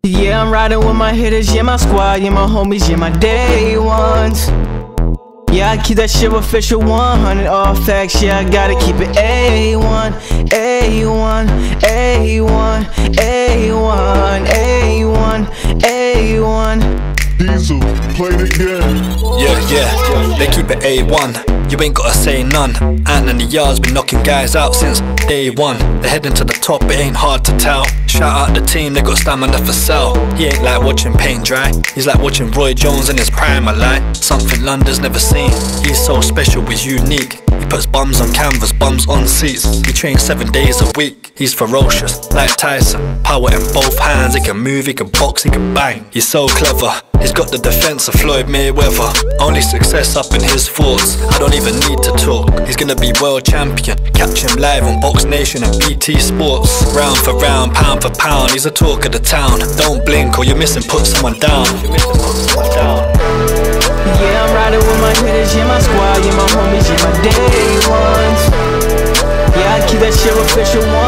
Yeah, I'm riding with my hitters, yeah, my squad, yeah, my homies, yeah, my day ones. Yeah, I keep that shit official 100, all facts, yeah, I gotta keep it A1, A1, A1, A1, A1, A1. Diesel, play it again. Yeah, they keep it A1. You ain't gotta say none. Ant and the yards been knocking guys out since day one. They're heading to the top, it ain't hard to tell. Shout out the team, they got stamina for sale. He ain't like watching paint dry, he's like watching Roy Jones in his prime, I lie. Something London's never seen. He's so special, he's unique. He puts bums on canvas, bums on seats. He trains 7 days a week. He's ferocious, like Tyson. Power in both hands, he can move, he can box, he can bang. He's so clever, he's got the defense of Floyd Mayweather. Only success up in his thoughts, I don't even need to talk. He's gonna be world champion, catch him live on Box Nation and BT Sports. Round for round, pound for pound, he's a talk of the town. Don't blink or you're missing, put someone down. Yeah, I'm riding with my hitters, yeah, my squad, yeah, my homies, yeah, my day ones. Yeah, I keep that shit official 100.